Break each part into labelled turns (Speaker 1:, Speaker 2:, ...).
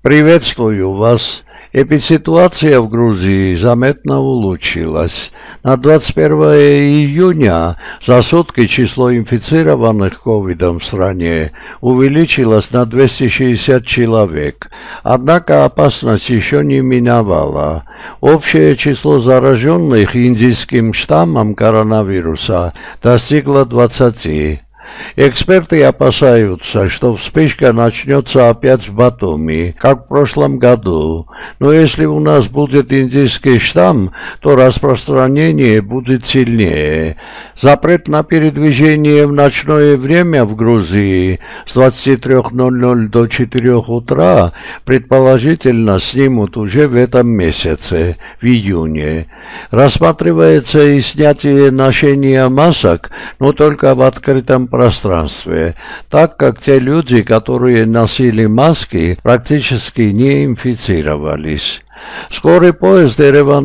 Speaker 1: Приветствую вас. Эпидситуация в Грузии заметно улучшилась. На 21 июня за сутки число инфицированных ковидом в стране увеличилось на 260 человек. Однако опасность еще не миновала. Общее число зараженных индийским штаммом коронавируса достигло 20. Эксперты опасаются, что вспышка начнется опять в Батуми, как в прошлом году. Но если у нас будет индийский штамм, то распространение будет сильнее. Запрет на передвижение в ночное время в Грузии с 23:00 до 4 утра предположительно снимут уже в этом месяце, в июне. Рассматривается и снятие ношения масок, но только в открытом пространстве, так как те люди, которые носили маски, практически не инфицировались. Скорый поезд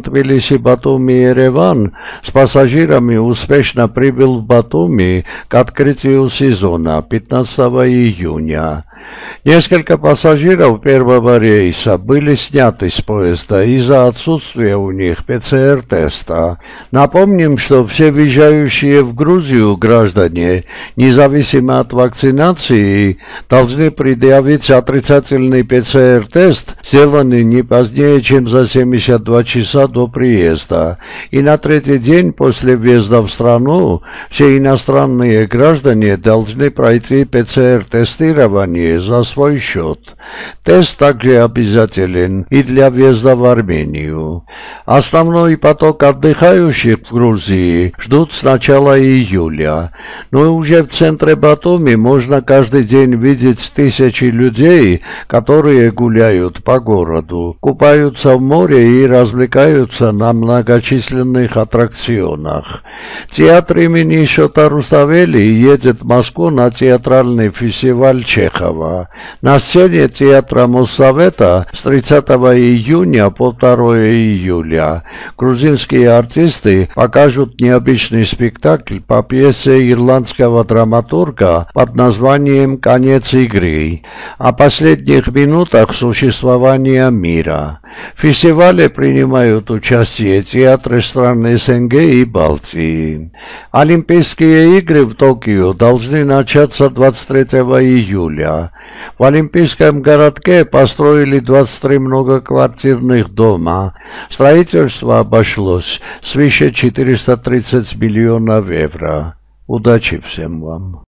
Speaker 1: Ереван-Тбилиси-Батуми-Ереван с пассажирами успешно прибыл в Батуми к открытию сезона 15 июня. Несколько пассажиров первого рейса были сняты с поезда из-за отсутствия у них ПЦР-теста. Напомним, что все въезжающие в Грузию граждане, независимо от вакцинации, должны предъявить отрицательный ПЦР-тест, сделанный не позднее, чем за 72 часа до приезда. И на третий день после въезда в страну все иностранные граждане должны пройти ПЦР-тестирование за свой счет. Тест также обязателен и для въезда в Армению. Основной поток отдыхающих в Грузии ждут с начала июля. Но уже в центре Батуми можно каждый день видеть тысячи людей, которые гуляют по городу, купаются в море и развлекаются на многочисленных аттракционах. Театр имени Шота Руставели едет в Москву на театральный фестиваль Чехова. На сцене театра Моссовета с 30 июня по 2 июля грузинские артисты покажут необычный спектакль по пьесе ирландского драматурга под названием «Конец игры» о последних минутах существования мира. В фестивале принимают участие театры стран СНГ и Балтии. Олимпийские игры в Токио должны начаться 23 июля. В Олимпийском городке построили 23 многоквартирных дома. Строительство обошлось свыше 430 миллионов евро. Удачи всем вам!